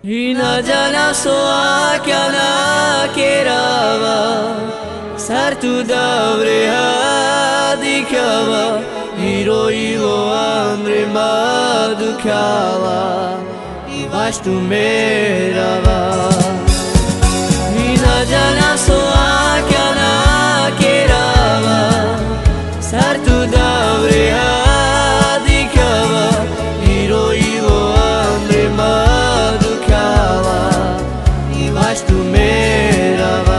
Hina jana soa kyana kerava sartu davre hadikava hiro ilo andre madukala ivastu merava Hina jana soa kyana kerava sartu davre hadikava hiro ilo andre madukala ivastu merava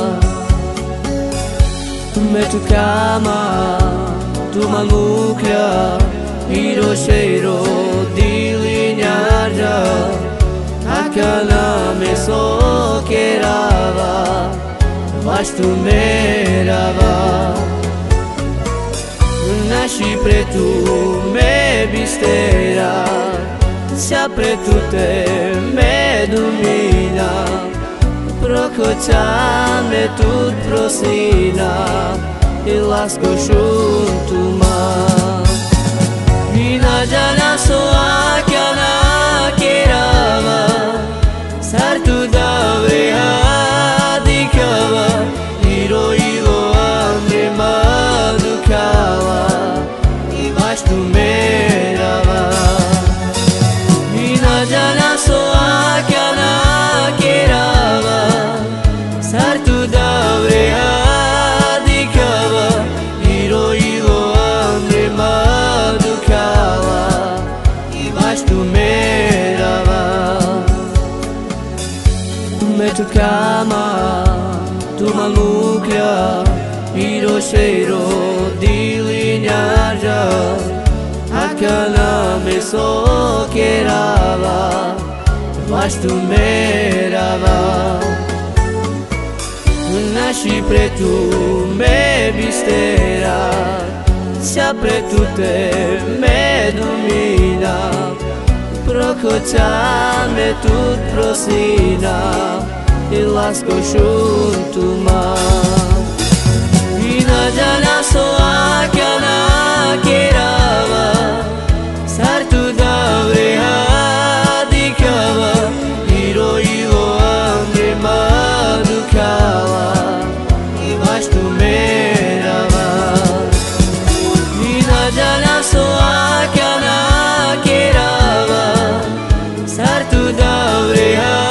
me tu kama tu malukля hiro sheiro dilinjarja akana me sokerava vastu merava Nashi pretu me bistera sia pretu te me domina Prococeame tut prosina e lasco junto ma Hina jana soa kyana kerava sartu davre hadikava hiro ilo andre madukala ivastu merava Hina jana soa kyana kerava sartu davre hadikava hiro ilo andre madukala ivastu merava me tu kama tu malukля hiro sheiro dilinjarja akana me sokerava vastu merava Nashi pretu me bistera sia pretu te me domina Prococeame tut prosina e lasco junto ma Hina jana soa kyana kerava sartu davre hadikava hiro ilo andre madukala ivastu merava Hina jana soa kyana kerava sartu davre